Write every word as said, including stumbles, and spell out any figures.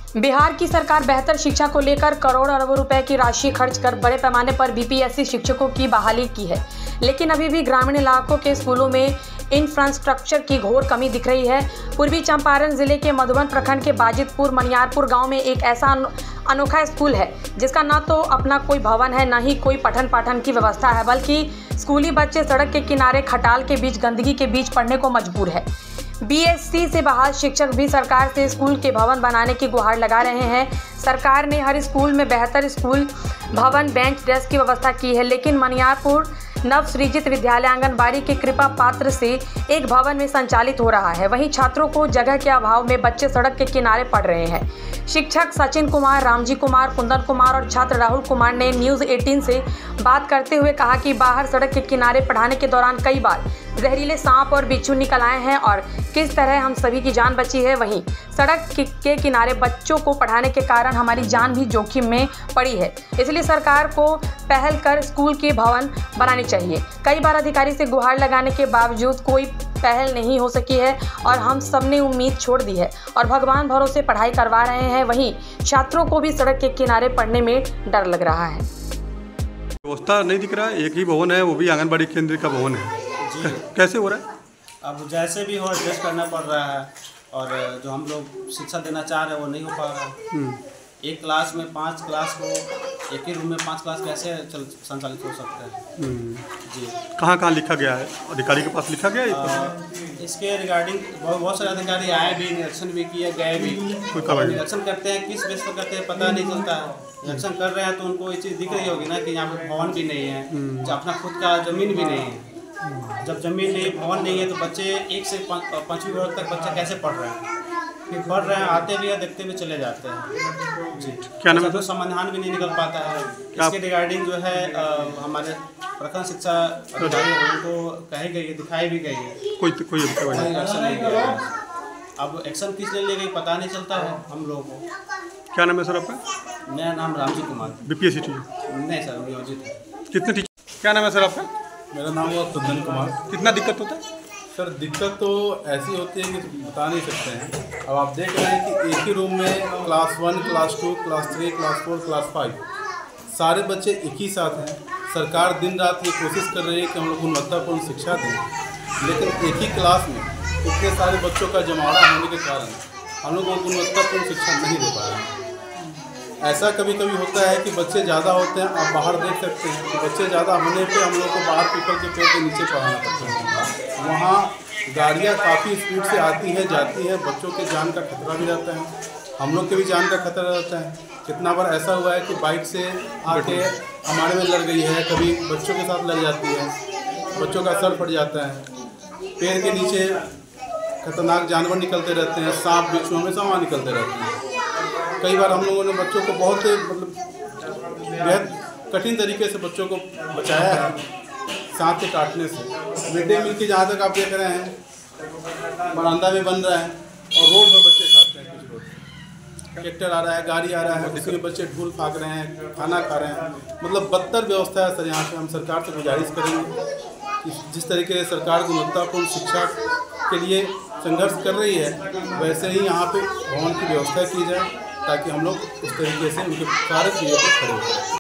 बिहार की सरकार बेहतर शिक्षा को लेकर करोड़ अरबों रुपए की राशि खर्च कर बड़े पैमाने पर बीपीएससी शिक्षकों की बहाली की है, लेकिन अभी भी ग्रामीण इलाकों के स्कूलों में इंफ्रास्ट्रक्चर की घोर कमी दिख रही है। पूर्वी चंपारण जिले के मधुबन प्रखंड के बाजितपुर मनियारपुर गांव में एक ऐसा अनोखा स्कूल है जिसका न तो अपना कोई भवन है, न ही कोई पठन पाठन की व्यवस्था है, बल्कि स्कूली बच्चे सड़क के किनारे खटाल के बीच गंदगी के बीच पढ़ने को मजबूर है। बीएससी से बहाल शिक्षक भी सरकार से स्कूल के भवन बनाने की गुहार लगा रहे हैं। सरकार ने हर स्कूल में बेहतर स्कूल भवन, बेंच, डेस्क की व्यवस्था की है, लेकिन मनियारपुर नव सृजित विद्यालय आंगनबाड़ी के कृपा पात्र से एक भवन में संचालित हो रहा है। वहीं छात्रों को जगह के अभाव में बच्चे सड़क के किनारे पढ़ रहे हैं। शिक्षक सचिन कुमार, रामजी कुमार, कुंदन कुमार और छात्र राहुल कुमार ने न्यूज़ अठारह से बात करते हुए कहा कि बाहर सड़क के किनारे पढ़ाने के दौरान कई बार जहरीले सांप और बिच्छू निकल आए हैं और किस तरह हम सभी की जान बची है। वहीं सड़क के किनारे बच्चों को पढ़ाने के कारण हमारी जान भी जोखिम में पड़ी है, इसलिए सरकार को पहल कर स्कूल के भवन बनाने चाहिए। कई बार अधिकारी से गुहार लगाने के बावजूद कोई पहल नहीं हो सकी है और हम सब ने उम्मीद छोड़ दी है और भगवान भरोसे पढ़ाई करवा रहे हैं। वहीं छात्रों को भी सड़क के किनारे पढ़ने में डर लग रहा है। व्यवस्था नहीं दिख रहा है, एक ही भवन है, वो भी आंगनबाड़ी केंद्र का भवन है। कैसे हो रहा है? अब जैसे भी हो एडजस्ट करना पड़ रहा है और जो हम लोग शिक्षा देना चाह रहे हैं वो नहीं हो पा रहा है। एक क्लास में पांच क्लास को एक ही रूम में पांच क्लास कैसे चल संचालित हो सकते हैं? जी, कहाँ कहाँ लिखा गया है? अधिकारी के पास लिखा गया है? आ, इसके रिगार्डिंग बहुत बहुत सारे अधिकारी आए भी, निरीक्षण भी किए गए भी। निरीक्षण करते हैं, किस बेस पर करते हैं पता नहीं चलता है। निरीक्षण कर रहे हैं तो उनको ये चीज़ दिख रही होगी ना कि यहाँ पर भवन भी नहीं है, जो अपना खुद का ज़मीन भी नहीं है। जब जमीन नहीं, भवन नहीं है तो बच्चे एक से पाँचवीं वर्ग तक बच्चे कैसे पढ़ रहे हैं? फिर पढ़ रहे हैं, आते भी हैं, देखते भी चले जाते हैं। जी, क्या नाम है? तो समाधान भी नहीं निकल पाता है। इसके रिगार्डिंग जो है आ, हमारे प्रखंड शिक्षा अधिकारी उनको कही गई है, दिखाई भी गई है, कोई कोई एक्शन नहीं लिया है। अब एक्शन किस लिए ले गई पता नहीं चलता है हम लोगों को। क्या नाम है सर आपका? मेरा नाम रामजी कुमार। BPSC teacher? नहीं सर, नियोजित है। कितने टीचर? क्या नाम है सर आपका? मेरा नाम है कुंदन कुमार। कितना दिक्कत होता है सर? दिक्कत तो ऐसी होती है कि बता नहीं सकते हैं। अब आप देख रहे हैं कि एक ही रूम में class one, class two, class three, class four, class five सारे बच्चे एक ही साथ हैं। सरकार दिन रात ये कोशिश कर रही है कि हम लोग गुणवत्तापूर्ण शिक्षा दें, लेकिन एक ही क्लास में इतने सारे बच्चों का जमावड़ा होने के कारण हम लोग को गुणवत्तापूर्ण शिक्षा नहीं दे पा रहे हैं। ऐसा कभी कभी होता है कि बच्चे ज़्यादा होते हैं, आप बाहर देख सकते हैं कि बच्चे ज़्यादा होने पे हम लोग को बाहर पीपल के पेड़ के नीचे पढ़ाना पड़ता है। वहाँ गाड़ियाँ काफ़ी स्पीड से आती है, जाती है, बच्चों के जान का खतरा भी रहता है, हम लोग के भी जान का खतरा रहता है। कितना बार ऐसा हुआ है कि बाइक से आके हमारे में लड़ गई है, कभी बच्चों के साथ लग जाती है, बच्चों का सर फट जाता है। पेड़ के नीचे खतरनाक जानवर निकलते रहते हैं, सांप बिच्छू हमेशा वहाँ निकलते रहते हैं। कई बार हम लोगों ने बच्चों को बहुत मतलब बेहद कठिन तरीके से बच्चों को बचाया है सांप के काटने से। मिड डे मील की जहाँ तक आप देख रहे हैं बरामदा में बन रहा है और रोड पर बच्चे खाते हैं। कुछ रोड ट्रैक्टर आ रहा है, गाड़ी आ रहा है, उसमें बच्चे ढूल फाक रहे हैं, खाना खा रहे हैं। मतलब बदतर व्यवस्था है सर यहाँ पे। हम सरकार से गुजारिश करेंगे कि जिस तरीके से सरकार गुणवत्तापूर्ण शिक्षा के लिए संघर्ष कर रही है, वैसे ही यहाँ पे भवन की व्यवस्था की जाए ताकि हम लोग उस तरीके से उनके सारे चीज़ों पर खड़े हो जाए।